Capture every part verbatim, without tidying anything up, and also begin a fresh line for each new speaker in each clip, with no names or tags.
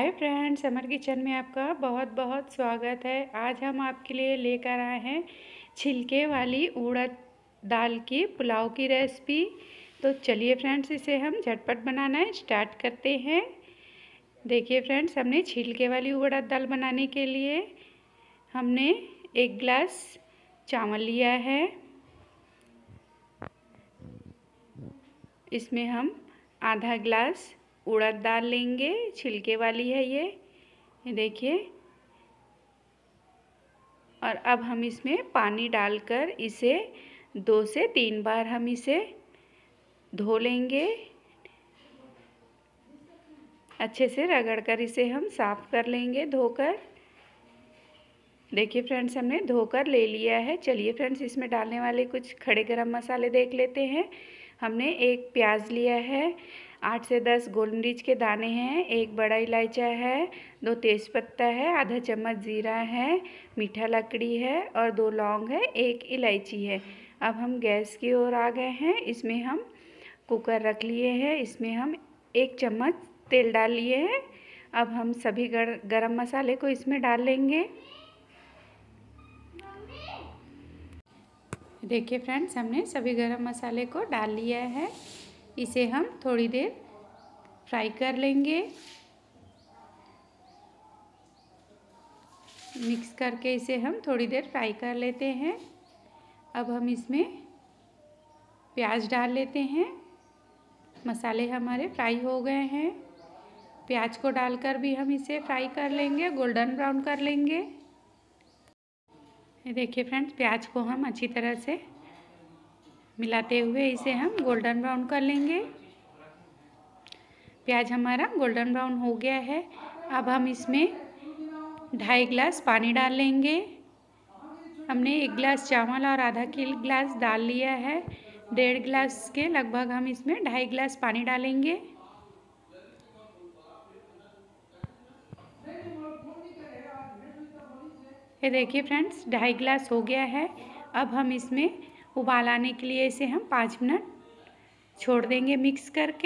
Hi friends, summer kitchen में आपका बहुत बहुत स्वागत है। आज हम आपके लिए लेकर आए हैं छिलके वाली उड़द दाल की पुलाव की रेसिपी। तो चलिए फ्रेंड्स, इसे हम झटपट बनाना स्टार्ट करते हैं। देखिए फ्रेंड्स, हमने छिलके वाली उड़द दाल बनाने के लिए हमने एक गिलास चावल लिया है। इसमें हम आधा गिलास उड़द दाल लेंगे, छिलके वाली है ये ये देखिए। और अब हम इसमें पानी डालकर इसे दो से तीन बार हम इसे धो लेंगे। अच्छे से रगड़कर इसे हम साफ़ कर लेंगे धोकर। देखिए फ्रेंड्स, हमने धोकर ले लिया है। चलिए फ्रेंड्स, इसमें डालने वाले कुछ खड़े गरम मसाले देख लेते हैं। हमने एक प्याज लिया है, आठ से दस गोल मिर्च के दाने हैं, एक बड़ा इलायचा है, दो तेज़पत्ता है, आधा चम्मच जीरा है, मीठा लकड़ी है और दो लौंग है, एक इलायची है। अब हम गैस की ओर आ गए हैं। इसमें हम कुकर रख लिए हैं। इसमें हम एक चम्मच तेल डाल लिए हैं। अब हम सभी गरम मसाले को इसमें डाल लेंगे। देखिए फ्रेंड्स, हमने सभी गरम मसाले को डाल लिया है। इसे हम थोड़ी देर फ्राई कर लेंगे। मिक्स करके इसे हम थोड़ी देर फ्राई कर लेते हैं। अब हम इसमें प्याज डाल लेते हैं। मसाले हमारे फ्राई हो गए हैं। प्याज को डालकर भी हम इसे फ्राई कर लेंगे, गोल्डन ब्राउन कर लेंगे। देखिए फ्रेंड्स, प्याज को हम अच्छी तरह से मिलाते हुए इसे हम गोल्डन ब्राउन कर लेंगे। प्याज हमारा गोल्डन ब्राउन हो गया है। अब हम इसमें ढाई गिलास पानी डाल लेंगे। हमने एक गिलास चावल और आधा गिलास दाल लिया है। डेढ़ गिलास के लगभग हम इसमें ढाई गिलास पानी डालेंगे। ये देखिए फ्रेंड्स, ढाई गिलास हो गया है। अब हम इसमें उबाल आने के लिए इसे हम पाँच मिनट छोड़ देंगे मिक्स करके।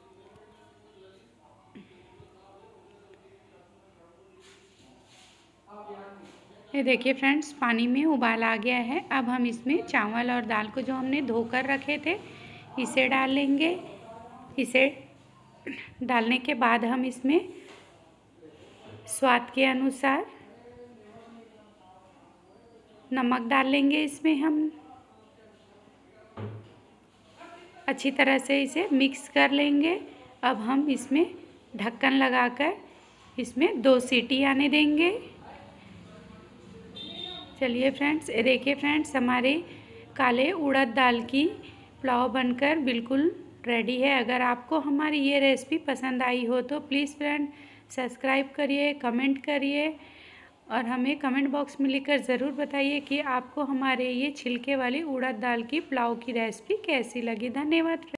ये देखिए फ्रेंड्स, पानी में उबाल आ गया है। अब हम इसमें चावल और दाल को जो हमने धोकर रखे थे इसे डाल लेंगे। इसे डालने के बाद हम इसमें स्वाद के अनुसार नमक डाल लेंगे। इसमें हम अच्छी तरह से इसे मिक्स कर लेंगे। अब हम इसमें ढक्कन लगाकर इसमें दो सीटी आने देंगे। चलिए फ्रेंड्स, देखिए फ्रेंड्स, हमारे काले उड़द दाल की पुलाव बनकर बिल्कुल रेडी है। अगर आपको हमारी ये रेसिपी पसंद आई हो तो प्लीज़ फ्रेंड सब्सक्राइब करिए, कमेंट करिए और हमें कमेंट बॉक्स में लिखकर ज़रूर बताइए कि आपको हमारे ये छिलके वाली उड़द दाल की पुलाव की रेसिपी कैसी लगी। धन्यवाद।